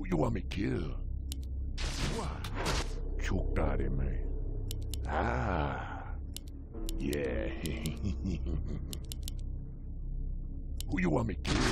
you want me kill? What? Choke that in me. Ah. Yeah. Who you want me kill?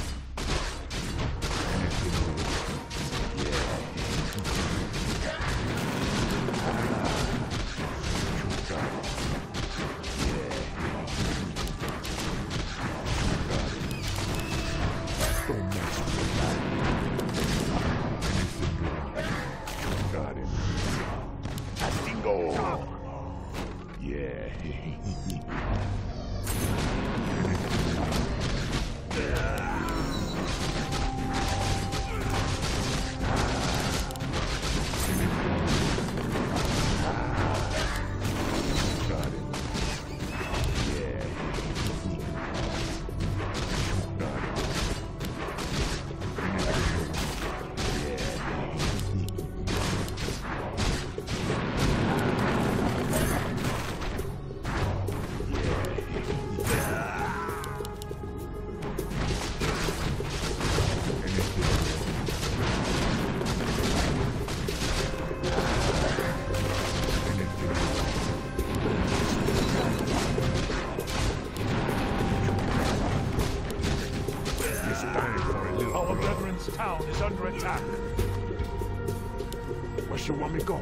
Our brethren's town is under attack. Where you want me go?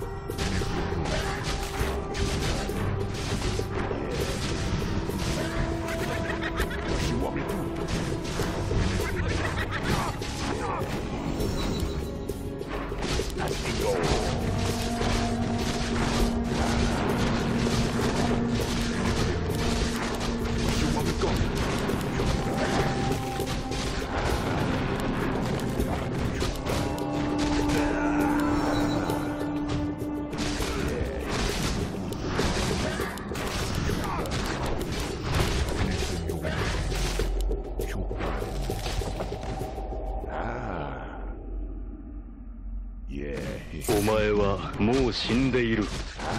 What you want me to do? Let me go. Where you want me go? お前はもう死んでいる。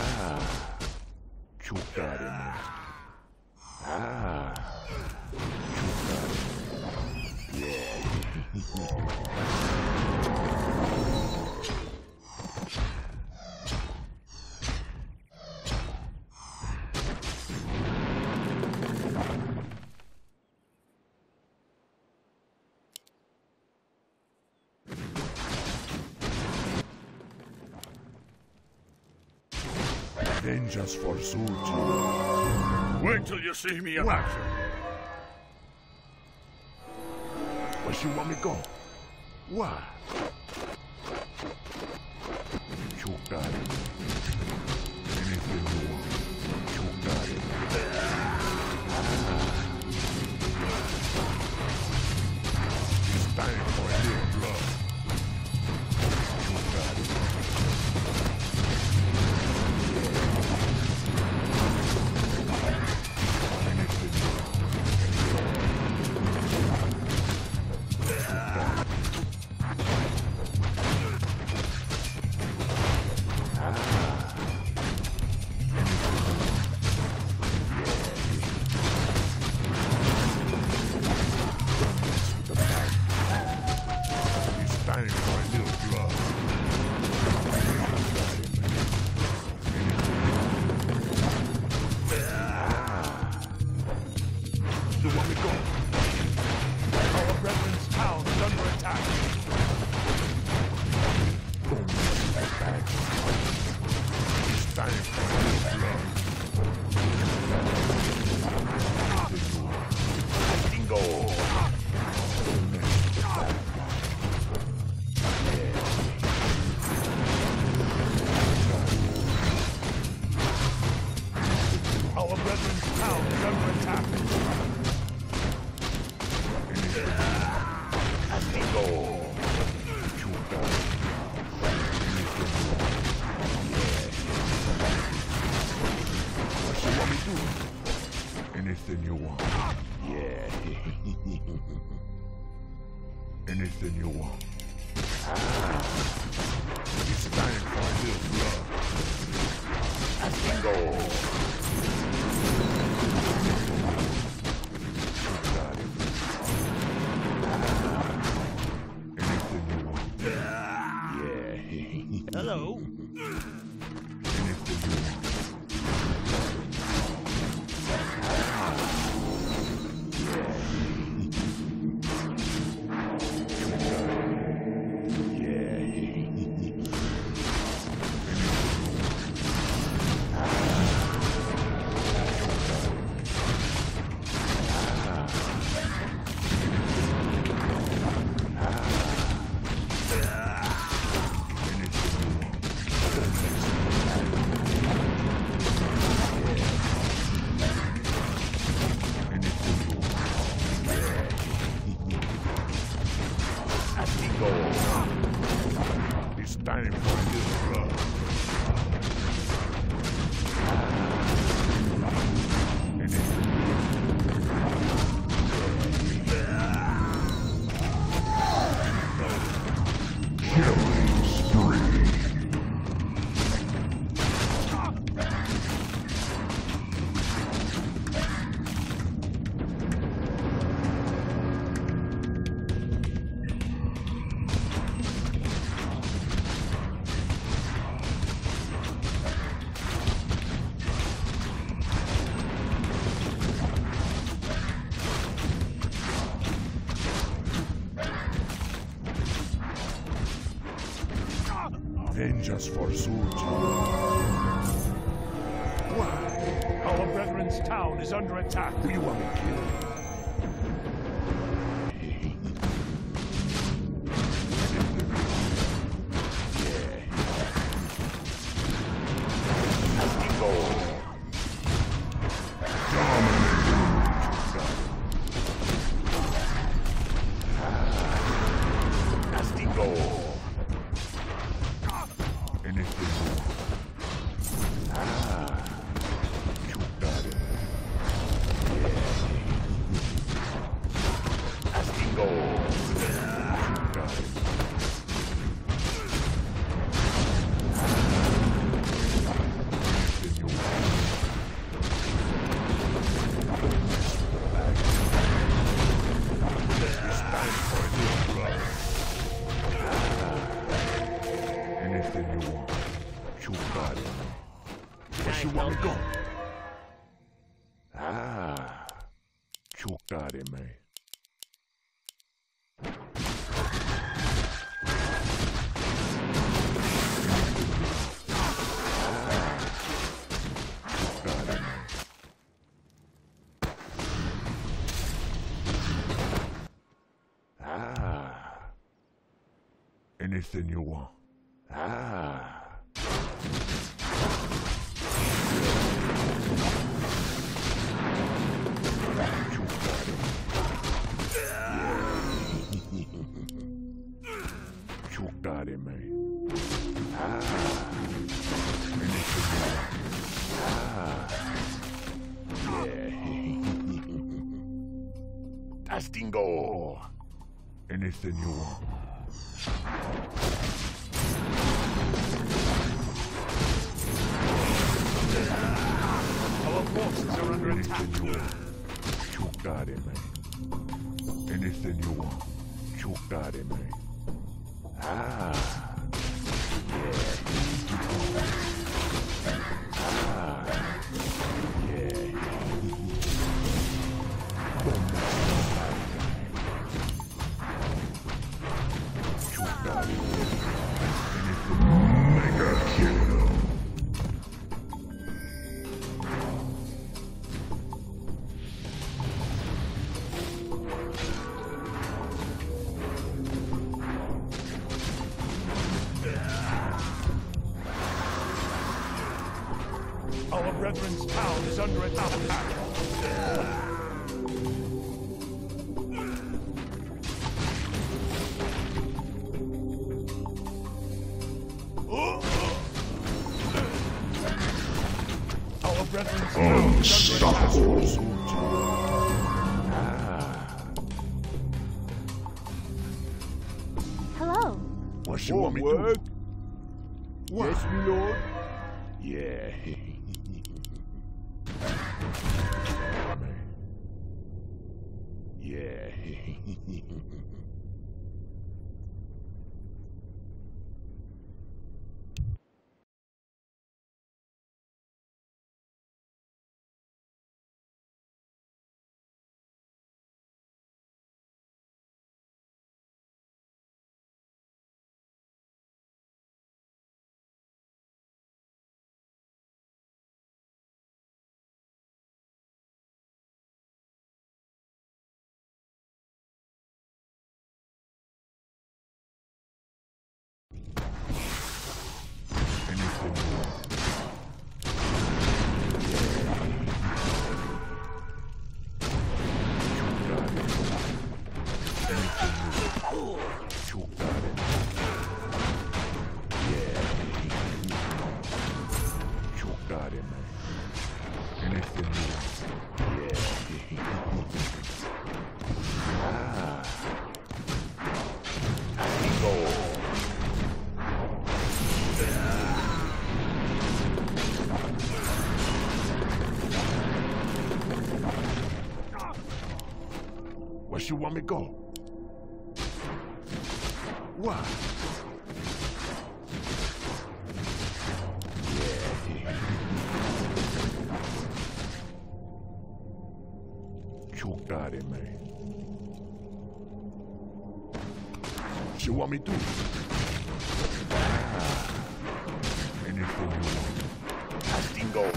Vengeance for Sulti. Wait till you see me in action. Where you want me go? What? Choke that. Anything you want. Choke that. It's time for a little blood. Choke that. Anything you want. Yeah. Anything you want. It's time for a little blood. I can go. Anything you want. Dangerous for soldier. Why? Our brethren's town is under attack. Who you want me to kill? Anything you want. You got it, man. Tastingo. Anything you want. Our forces are under attack. You got it, man. Anything you want. You got it, man. Our brethren's town is under attack. Our brethren's town is under attack. Hello. What you want me to do? What? Yes, my lord. Yeah. Yeah. Where you want me to go? What? You got it, man. What you want me to do? Anything you want. Castingo.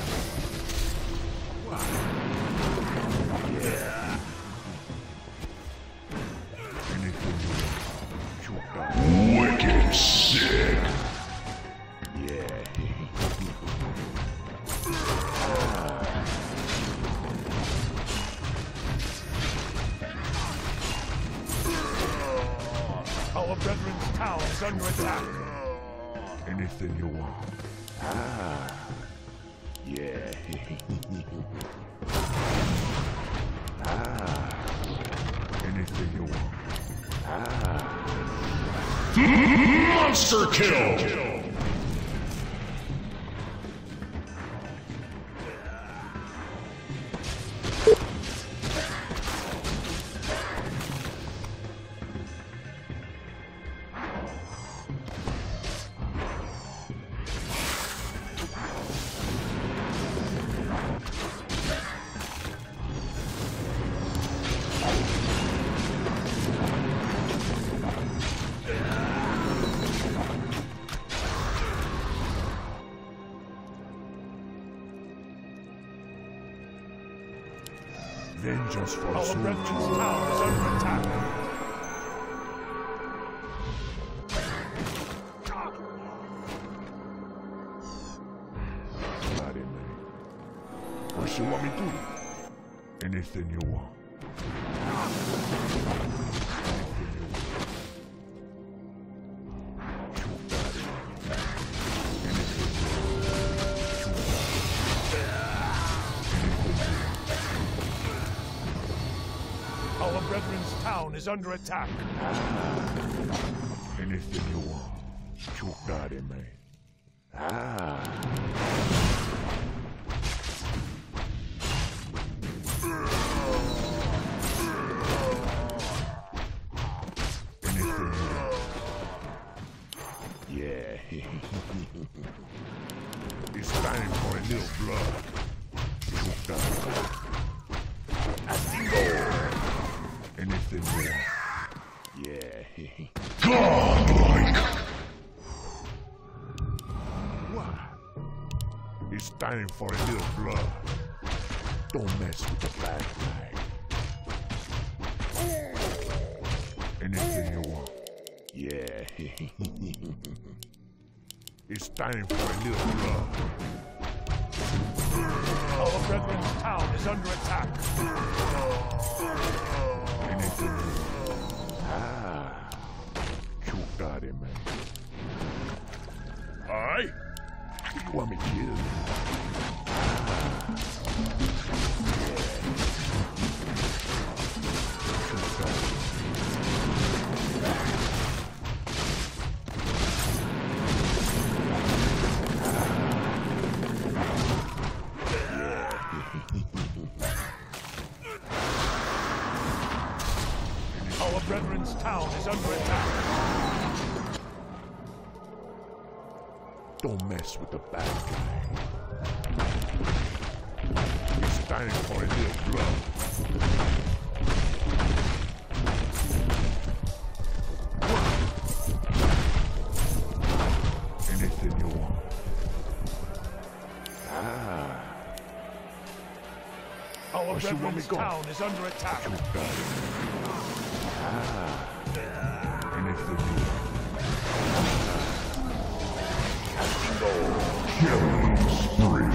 Anything you want. Chuka. Wicked sick. Yeah. Our brethren's town is under attack. Anything you want. Yeah. Anything you want. Monster kill. Vengeance for Our soul. brethren's town is under attack. Body man. What you want me to do? Anything you want. Our brethren's town is under attack. Anything you want. Chukare, man. Anything you want. Yeah. It's time for a little blood. Chukare. Anything you want. Yeah. Godlike! What? It's time for a little blood. Don't mess with the bad guy. Anything you want. Yeah. It's time for a little blood. Our brethren's town is under attack. Anything you want. Chukare, man. Aye. You want me to kill you? Our brethren's town is under attack. Don't mess with the bad guy. It's time for a little blood. Anything you want. Our Where she want me brethren's go? town is under attack. You got it. Anything you want. Killing spree.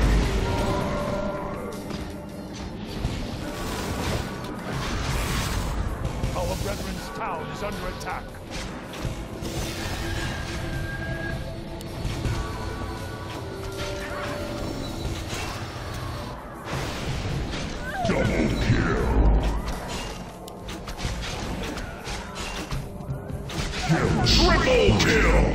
Our brethren's town is under attack. Double kill. Triple kill.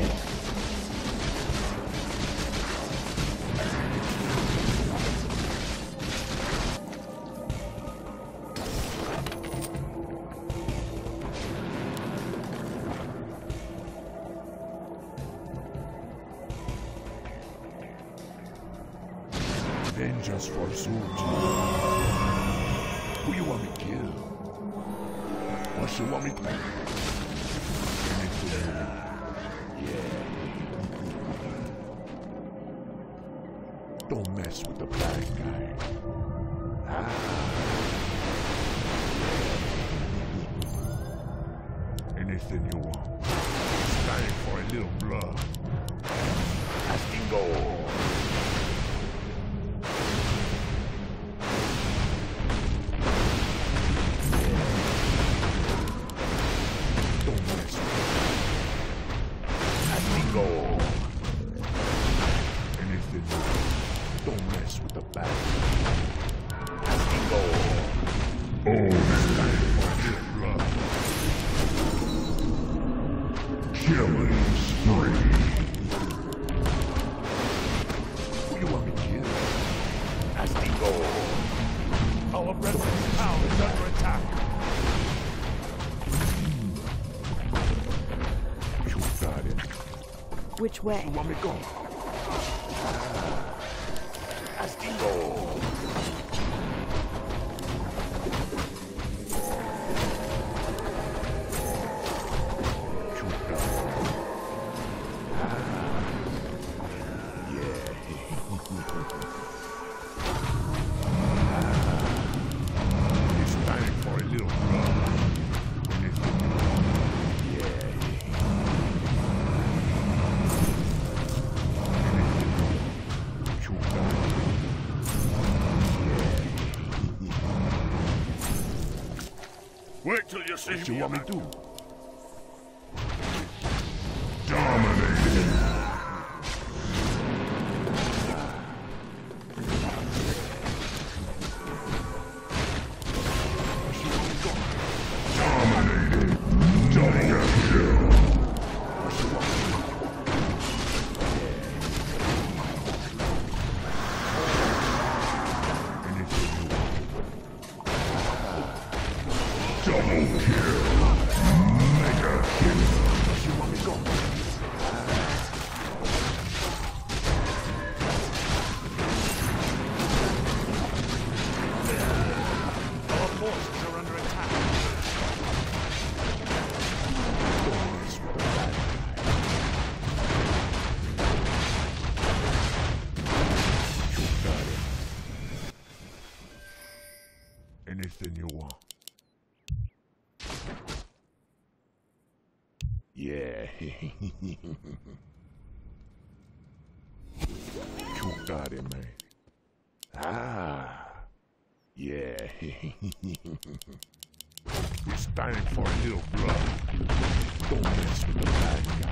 Vengeance for Sultan. Who you want me to kill? What you want me to do? Anything you want. Don't mess with the bad guy. Anything you want. It's time for a little blood. Astingo. Don't mess with Astingo. Anything you want. Don't mess with the bad guy. Astingo. Oh, it's time for a little blood. Killing spree. Who you want me to kill? Astingo. Our resident town is under attack. You got it. Which way? You want me to go? Astingo. It's time for a little blood. Anything you want. You got it. Wait till you see What me. you want me to do? Dominating. Dominating. Double kill. What you want me to do? Anything you want. Double kill. Mega kill. What you want me to go? Our forces are under attack. Don't mess with the bad guy. You got it. Anything you want. Yeah. You got it, man. Yeah. It's time for a little blood. Don't mess with the bad guy.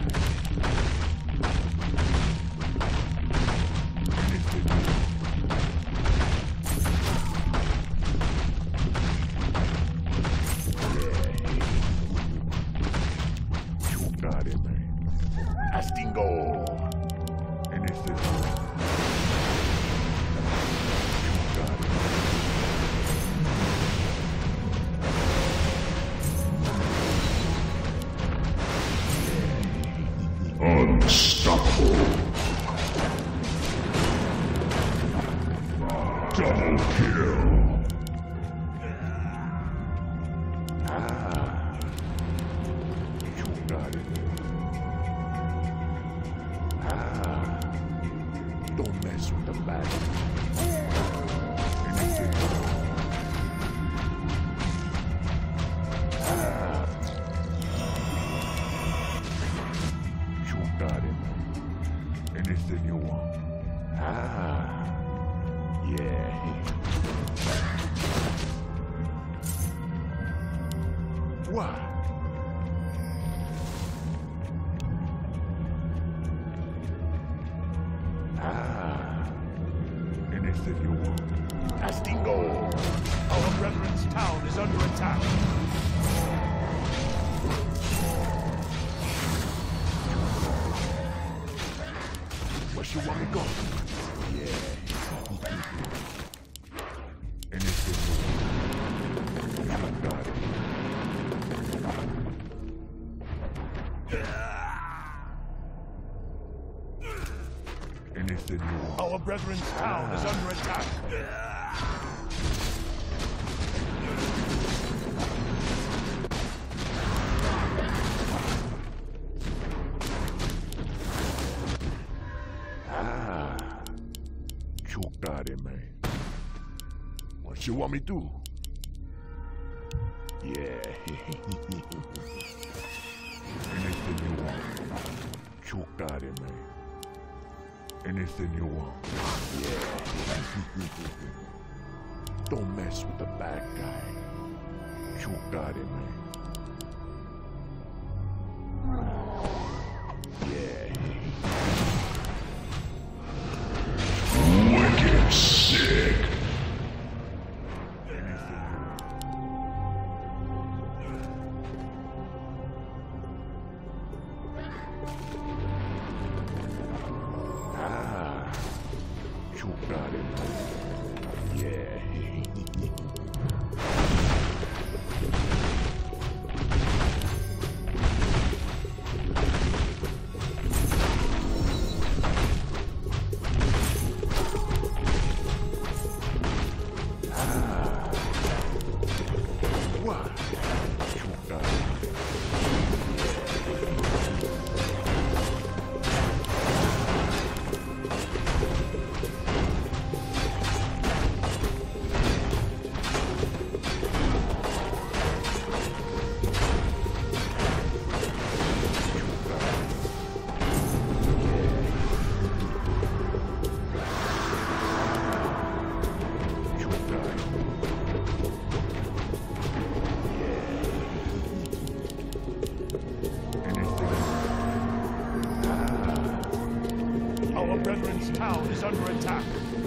Anything you want. You got it, man. Astingo. Anything. You got it. Unstoppable. Double kill. You got it. Don't mess with the bad guy. Anything. You got it. Anything you want. Yeah. What? Anything you want. Astingo. Our brethren's town is under attack. Where you want me to go? Yeah. Anything you want. You got it. Anything you want. Our brethren's town is under attack. What you want me to do? Yeah. Anything you want. Choke that in, man. Anything you want. Yeah. Don't mess with the bad guy. Choke that in, man. Yeah. Wicked sick. Our brethren's town is under attack.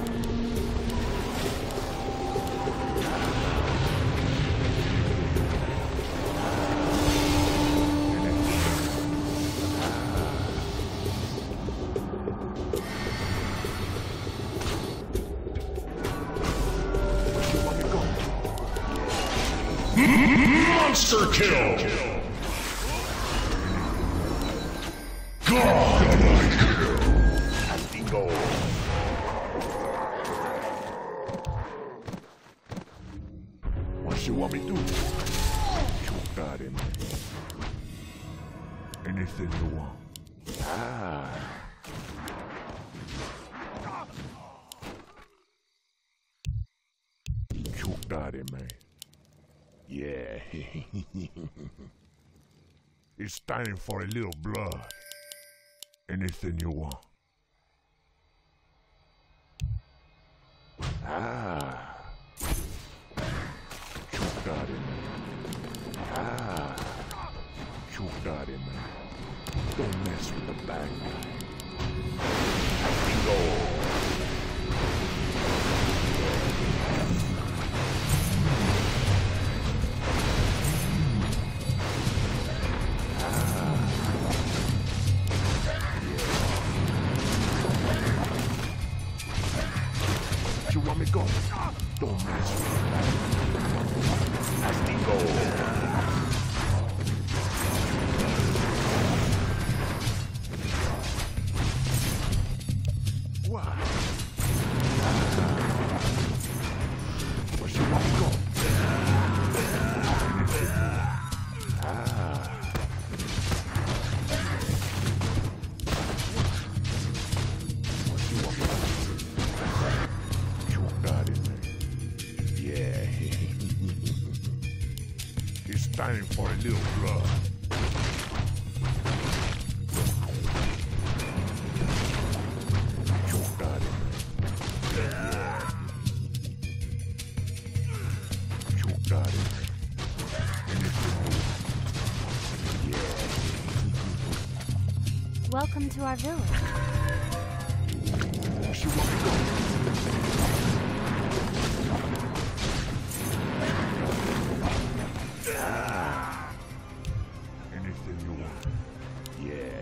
Monster kill! Godlike kill! Go. What you want me to do? Choke that in. Anything you want. Choke that in, man. Yeah. It's time for a little blood. Anything you want. Choke that in, man. Choke that in, man. Don't mess with the bad guy. Go. You want me to go? Don't mess with me. Go. What? Where you want me to go? It's time for a little blood. Choke that in. Choke that in. Welcome to our village. She want to go. Anything you want. Yeah.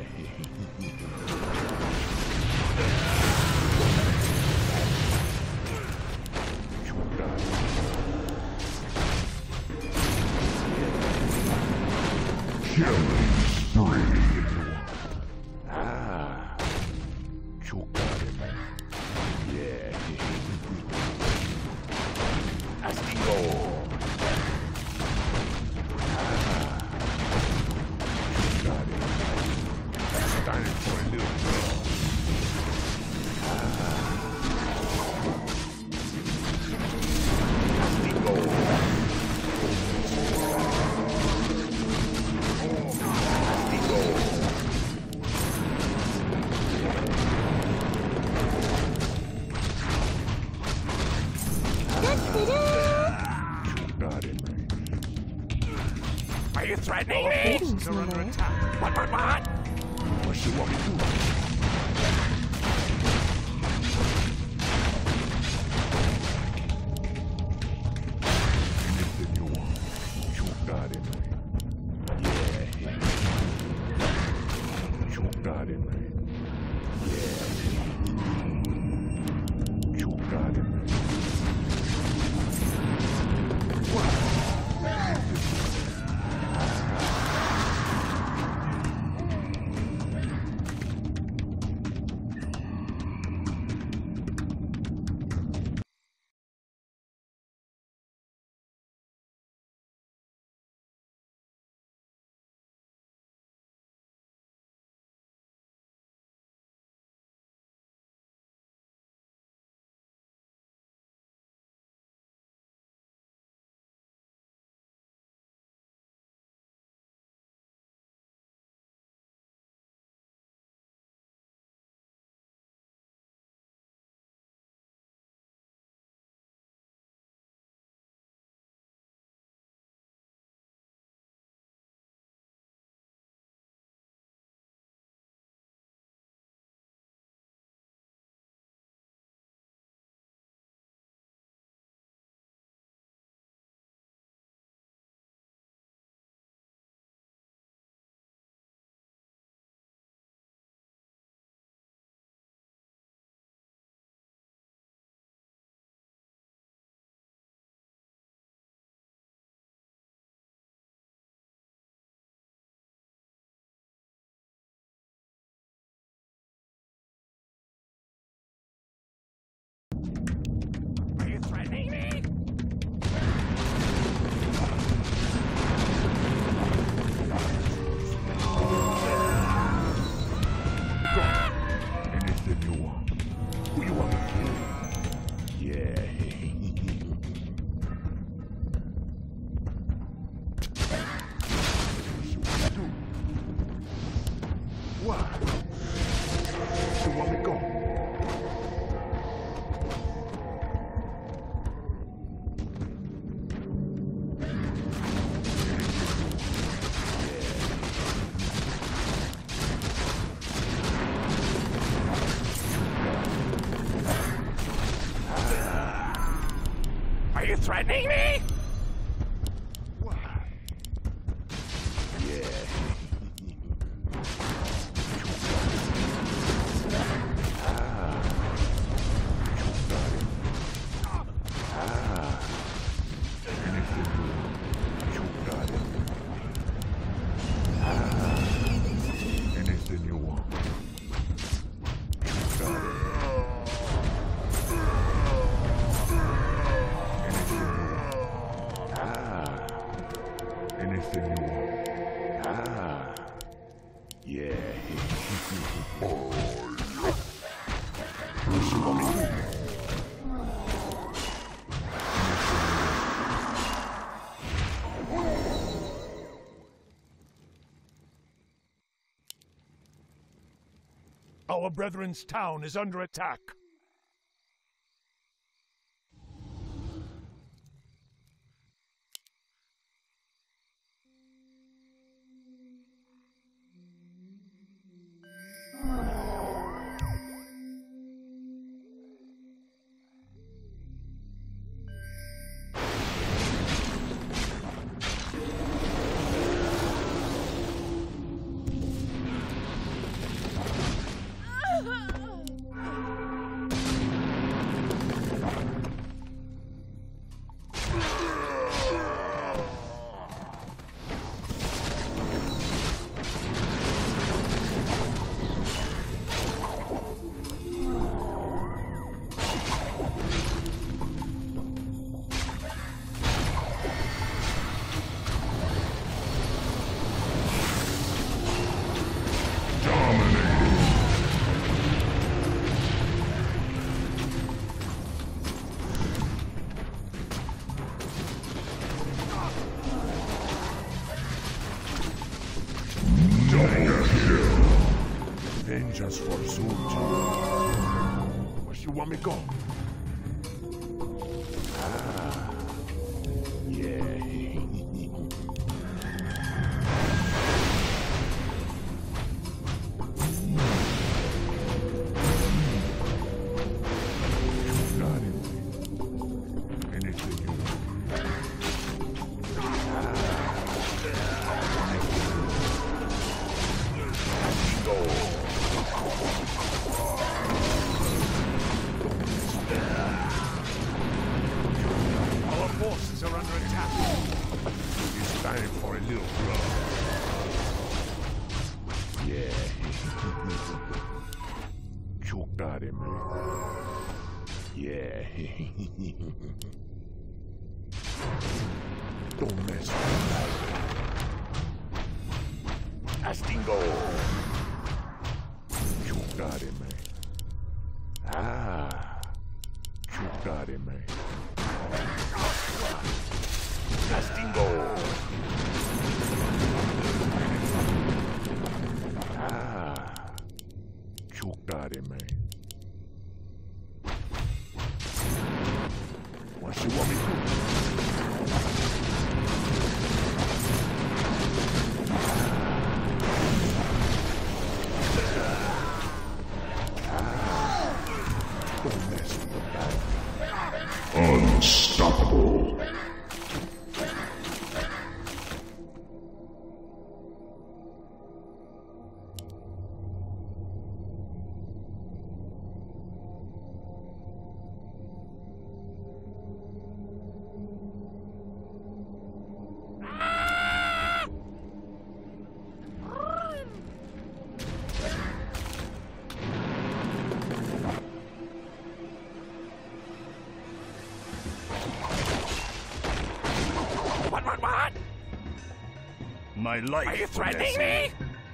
Killing spree. Choke that in, man. Yeah. As we go. Time for a little blood. Got it, man. Are you threatening me? Greetings, They're my under lord. attack. What? What you want me to do? Anything you want. You got it, man. Yeah. You got it, man. Yeah. You got it, man. Are you threatening me? Anything you want. Who you want to kill? Yeah. What? You want me to go? Are you threatening me? What? Yeah. Anything you want. Anything you want. Yeah. What you want me to do? Our brethren's town is under attack. Vengeance for Zulti. Where you want me to go? forces are under attack. It's time for a little run. Yeah. Giocare me. Yeah. Don't mess with me. Astingo. Giocare me. Ah. Giocare me. Astingo. Ah. Giocare me. What you want me to do? Don't mess with the battle. Unstoppable. What? My life. Are you threatening me?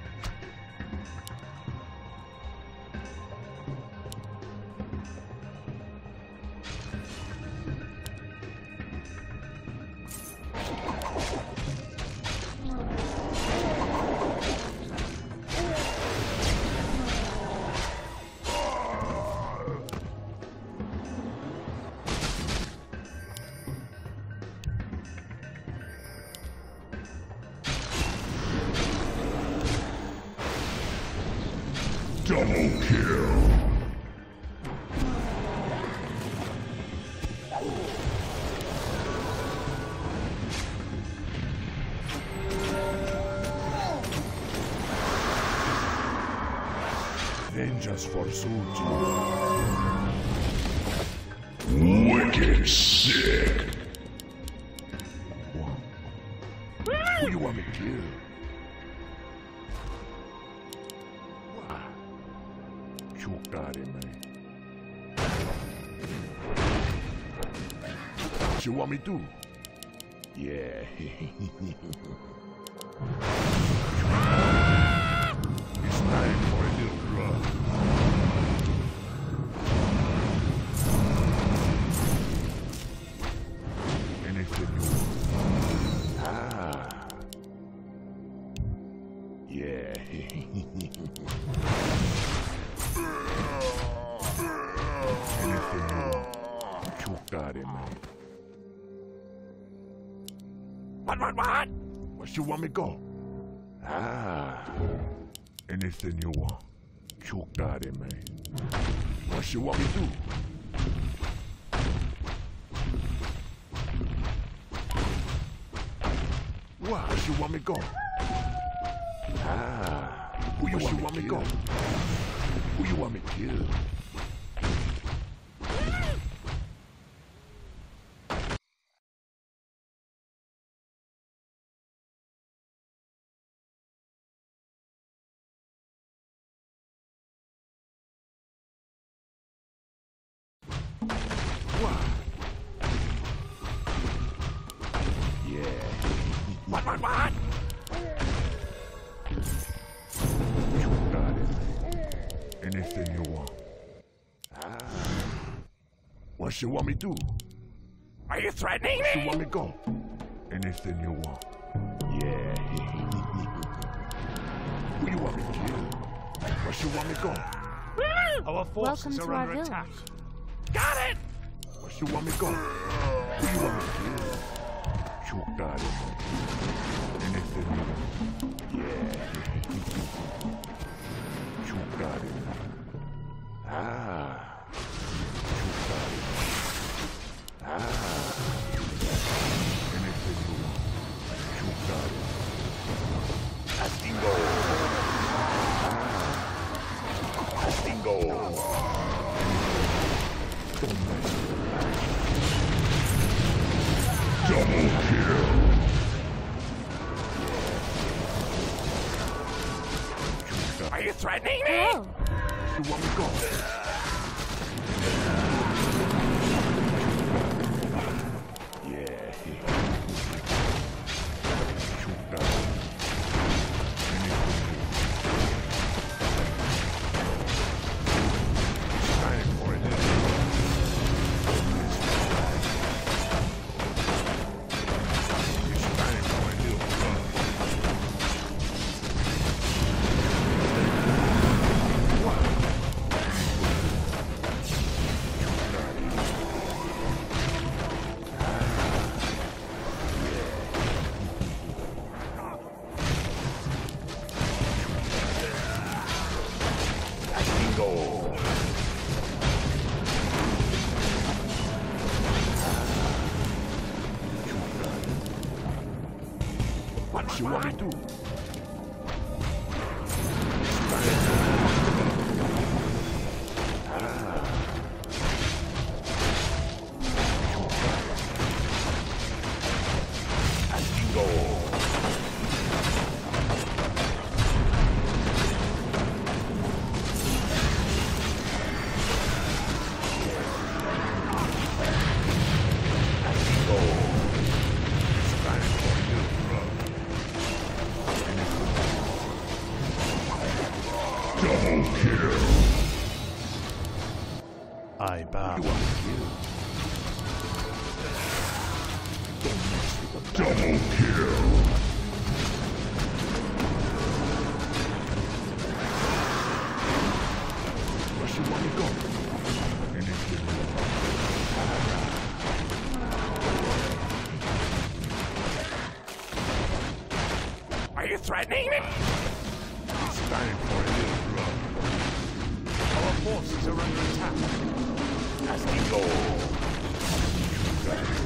Double kill. Vengeance forsuit you. Wicked sick. What? Who you want me to kill? Giocare me. What you want me to do? Yeah. It's time for a little run. Anything you want. Ah. Yeah. Anything you want. Giocare me. What? Where you want me go? Ah. Anything you want. Giocare me. What you want me to do? Where you want me go? Ah. Who you want me go? Who you want me to kill? What? Yeah. What? You got it. Anything you want. Ah. What you want me to do? Are you threatening Where you me? want me go? Anything you want. Yeah. Who you want me to kill? Where you want me go? Our forces Welcome are to our under attack. village. Got it! Where you want me go? Who you want me to kill? You got it. Anything you want. Yeah. You got it. Ah. You got it. Ah. Anything you want. You got it. Astingo. Ah. Astingo. Don't mess with Double kill. Are you threatening me? Hello. You want me go? Yeah. 죽다. Time for it. It's time for a little fun. What you want me to do? Double kill. I bow. Double kill. Where she want to go? Are you threatening me? It's time for a little run. Our forces are under attack. As we go.